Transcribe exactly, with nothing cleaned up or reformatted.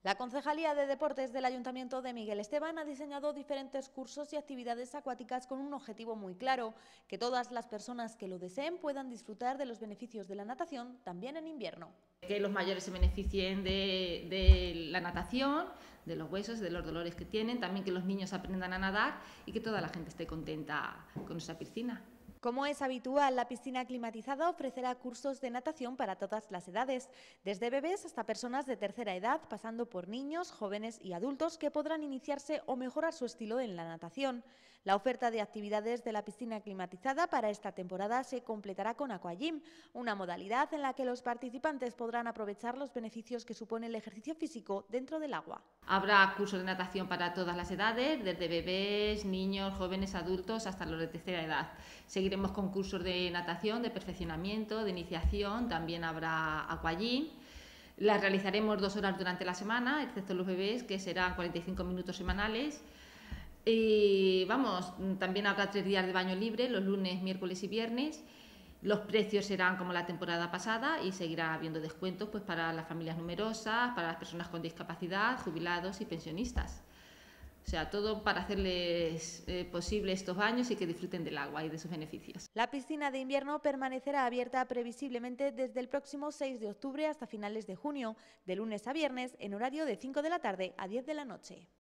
La Concejalía de Deportes del Ayuntamiento de Miguel Esteban ha diseñado diferentes cursos y actividades acuáticas con un objetivo muy claro: que todas las personas que lo deseen puedan disfrutar de los beneficios de la natación también en invierno. Que los mayores se beneficien de, de la natación, de los huesos, de los dolores que tienen, también que los niños aprendan a nadar y que toda la gente esté contenta con esa piscina. Como es habitual, la piscina climatizada ofrecerá cursos de natación para todas las edades, desde bebés hasta personas de tercera edad, pasando por niños, jóvenes y adultos que podrán iniciarse o mejorar su estilo en la natación. La oferta de actividades de la piscina climatizada para esta temporada se completará con Aquagym, una modalidad en la que los participantes podrán aprovechar los beneficios que supone el ejercicio físico dentro del agua. Habrá cursos de natación para todas las edades, desde bebés, niños, jóvenes, adultos, hasta los de tercera edad. Seguiremos con cursos de natación, de perfeccionamiento, de iniciación, también habrá aquagym. Las realizaremos dos horas durante la semana, excepto los bebés, que serán cuarenta y cinco minutos semanales. Y vamos, también habrá tres días de baño libre, los lunes, miércoles y viernes. Los precios serán como la temporada pasada y seguirá habiendo descuentos pues, para las familias numerosas, para las personas con discapacidad, jubilados y pensionistas. O sea, todo para hacerles eh, posible estos baños y que disfruten del agua y de sus beneficios. La piscina de invierno permanecerá abierta previsiblemente desde el próximo seis de octubre hasta finales de junio, de lunes a viernes, en horario de cinco de la tarde a diez de la noche.